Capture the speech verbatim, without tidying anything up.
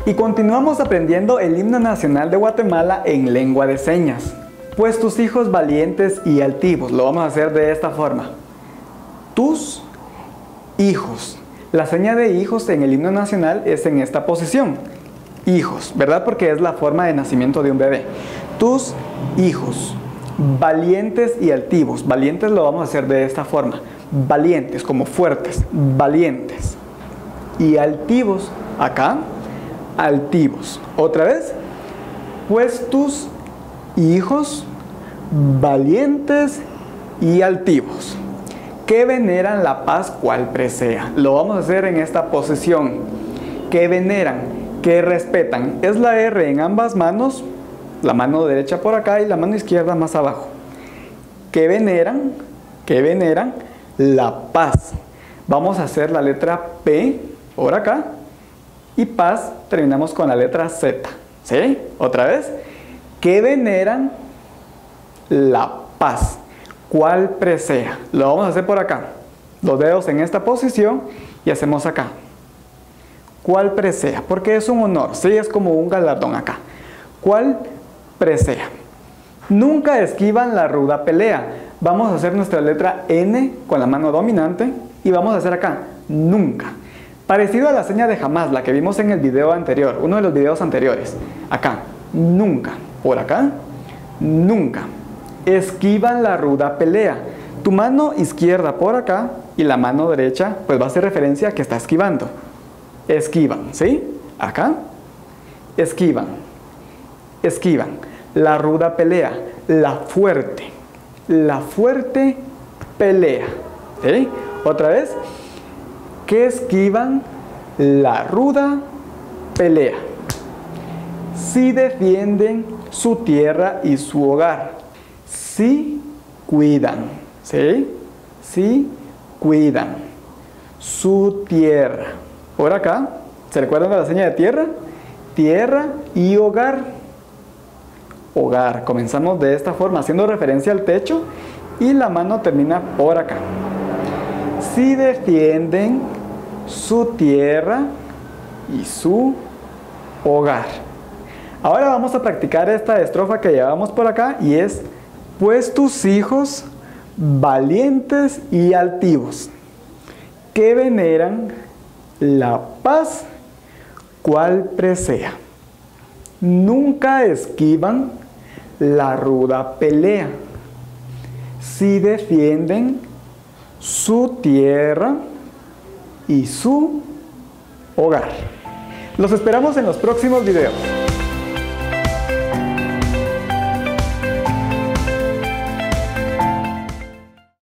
Y continuamos aprendiendo el himno nacional de Guatemala en lengua de señas. Pues tus hijos valientes y altivos. Lo vamos a hacer de esta forma. Tus hijos. La seña de hijos en el himno nacional es en esta posición. Hijos, ¿verdad? Porque es la forma de nacimiento de un bebé. Tus hijos. Valientes y altivos. Valientes lo vamos a hacer de esta forma. Valientes, como fuertes. Valientes. Y altivos, acá. Altivos. Otra vez. Pues tus hijos valientes y altivos, que veneran la paz cual presea. Lo vamos a hacer en esta posición. Que veneran, que respetan. Es la R en ambas manos, la mano derecha por acá y la mano izquierda más abajo. Que veneran, que veneran la paz. Vamos a hacer la letra P por acá y paz terminamos con la letra Z. ¿Sí? Otra vez. Que veneran la paz, cual presea. Lo vamos a hacer por acá. Los dedos en esta posición y hacemos acá. Cual presea, porque es un honor, sí, es como un galardón acá. Cual presea. Nunca esquivan la ruda pelea. Vamos a hacer nuestra letra N con la mano dominante y vamos a hacer acá, nunca. Parecido a la seña de jamás, la que vimos en el video anterior, uno de los videos anteriores. Acá, nunca. Por acá, nunca. Esquivan la ruda pelea. Tu mano izquierda por acá y la mano derecha pues va a hacer referencia a que está esquivando. Esquivan, ¿sí? Acá. Esquivan. Esquivan. La ruda pelea. La fuerte. La fuerte pelea. ¿Sí? Otra vez. Que esquivan la ruda pelea. Si defienden su tierra y su hogar. Si cuidan. ¿Sí? Si cuidan su tierra. Por acá, ¿se recuerdan de la seña de tierra? Tierra y hogar. Hogar. Comenzamos de esta forma, haciendo referencia al techo y la mano termina por acá. Si defienden su tierra y su hogar. Ahora vamos a practicar esta estrofa que llevamos por acá y es: pues tus hijos valientes y altivos, que veneran la paz cual presea. Nunca esquivan la ruda pelea. Si defienden su tierra y su hogar. Los esperamos en los próximos videos.